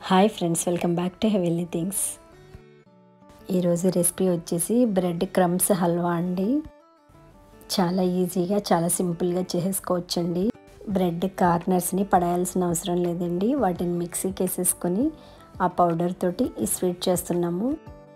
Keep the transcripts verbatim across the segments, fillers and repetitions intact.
Hi friends, welcome back to heavenly things. ఈరోజు recipe వచ్చేసి bread crumbs halwa అండి. చాలా ఈజీగా చాలా సింపుల్గా చేసుకోవచ్చండి. బ్రెడ్ కార్నర్స్ని పడేయాల్సిన అవసరం లేదండి. వాటిని మిక్సీకి వేసేసుకొని ఆ పౌడర్ తోటి ఈ స్వీట్ చేస్తున్నాము.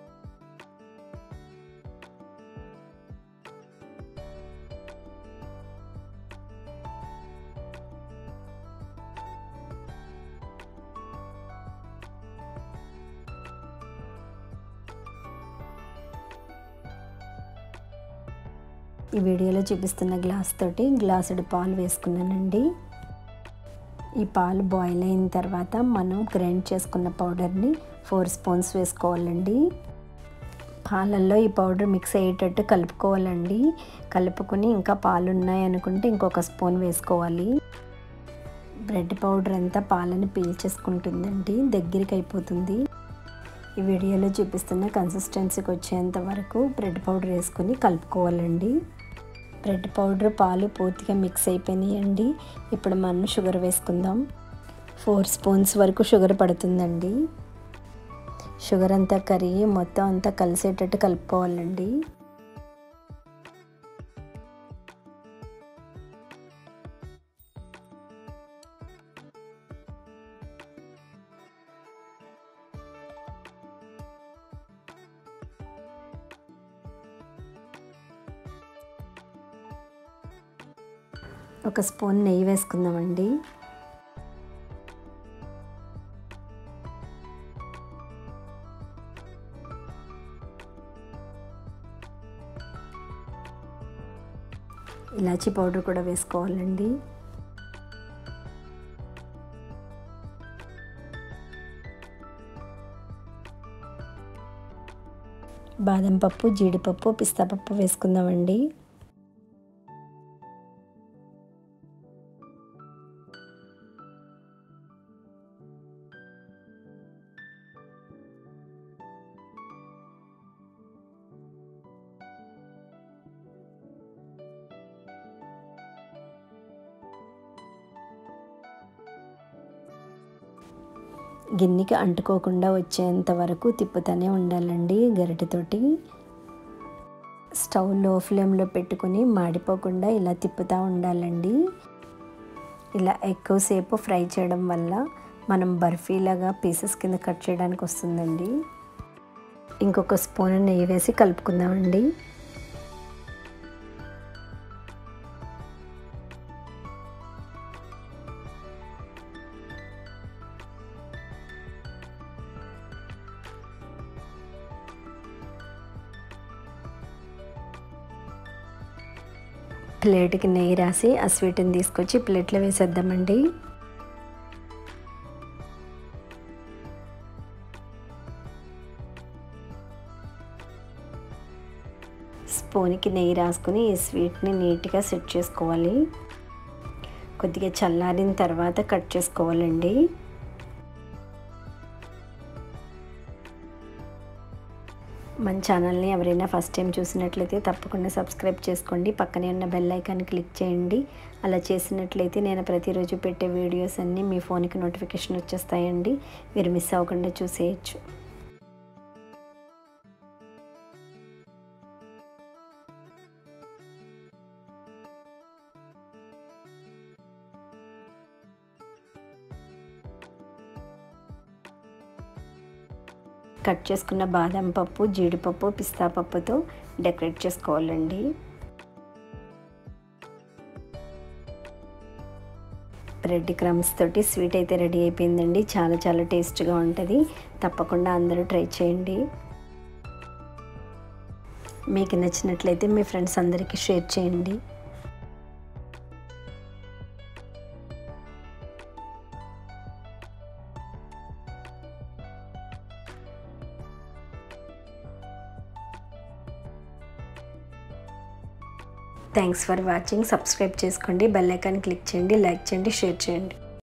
ఈ వీడియోలో చూపిస్తున్న గ్లాస్ తోటి గ్లాసుడు పాలు వేసుకున్నానండి. ఈ పాలు బాయిల్ అయిన తర్వాత మనం గ్రైండ్ చేసుకున్న పౌడర్ని ఫోర్ స్పూన్స్ వేసుకోవాలండి. పాలల్లో ఈ పౌడర్ మిక్స్ అయ్యేటట్టు కలుపుకోవాలండి. కలుపుకొని ఇంకా పాలు ఉన్నాయనుకుంటే ఇంకొక స్పూన్ వేసుకోవాలి. బ్రెడ్ పౌడర్ అంతా పాలని పీల్చేసుకుంటుందండి, దగ్గరికి అయిపోతుంది. ఈ వీడియోలో చూపిస్తున్న కన్సిస్టెన్సీకి వచ్చేంత వరకు బ్రెడ్ పౌడర్ వేసుకొని కలుపుకోవాలండి. బ్రెడ్ పౌడర్ పాలు పూర్తిగా మిక్స్ అయిపోయినాయండి. ఇప్పుడు మనం షుగర్ వేసుకుందాం. ఫోర్ స్పూన్స్ వరకు షుగర్ పడుతుందండి. షుగర్ అంతా కరిగి మొత్తం అంతా కలిసేటట్టు కలుపుకోవాలండి. ఒక స్పూన్ నెయ్యి వేసుకుందామండి. ఇలాచీ పౌడర్ కూడా వేసుకోవాలండి. బాదం పప్పు, జీడిపప్పు, పిస్తా పప్పు వేసుకుందామండి. గిన్నెకి అంటుకోకుండా వచ్చేంత వరకు తిప్పుతూనే ఉండాలండి గరిటెతోటి. స్టవ్ లో ఫ్లేమ్లో పెట్టుకొని మాడిపోకుండా ఇలా తిప్పుతూ ఉండాలండి. ఇలా ఎక్కువసేపు ఫ్రై చేయడం వల్ల మనం బర్ఫీలాగా పీసెస్ కింద కట్ చేయడానికి వస్తుందండి. ఇంకొక స్పూన్ నెయ్యి వేసి కలుపుకుందామండి. ప్లేట్కి నెయ్యి రాసి ఆ స్వీట్ని తీసుకొచ్చి ప్లేట్లో వేసేద్దామండి. స్పూన్కి నెయ్యి రాసుకుని ఈ స్వీట్ని నీట్గా సెట్ చేసుకోవాలి. కొద్దిగా చల్లారిన తర్వాత కట్ చేసుకోవాలండి. మన ఛానల్ని ఎవరైనా ఫస్ట్ టైం చూసినట్లయితే తప్పకుండా సబ్స్క్రైబ్ చేసుకోండి. పక్కనే ఉన్న బెల్ ఐకాన్ క్లిక్ చేయండి. అలా చేసినట్లయితే నేను ప్రతిరోజు పెట్టే వీడియోస్ అన్నీ మీ ఫోన్కి నోటిఫికేషన్ వచ్చేస్తాయండి. మీరు మిస్ అవ్వకుండా చూసేయచ్చు. కట్ చేసుకున్న బాదం పప్పు, జీడిపప్పు, పిస్తా పప్పుతో డెకరేట్ చేసుకోవాలండి. బ్రెడ్ క్రమ్స్ తోటి స్వీట్ అయితే రెడీ అయిపోయిందండి. చాలా చాలా టేస్ట్గా ఉంటుంది. తప్పకుండా అందరూ ట్రై చేయండి. మీకు నచ్చినట్లయితే మీ ఫ్రెండ్స్ అందరికీ షేర్ చేయండి. Thanks for watching. సబ్స్క్రైబ్ చేసుకోండి, బెల్ ఐకాన్ క్లిక్ చేయండి, లైక్ చేయండి, షేర్ చేయండి.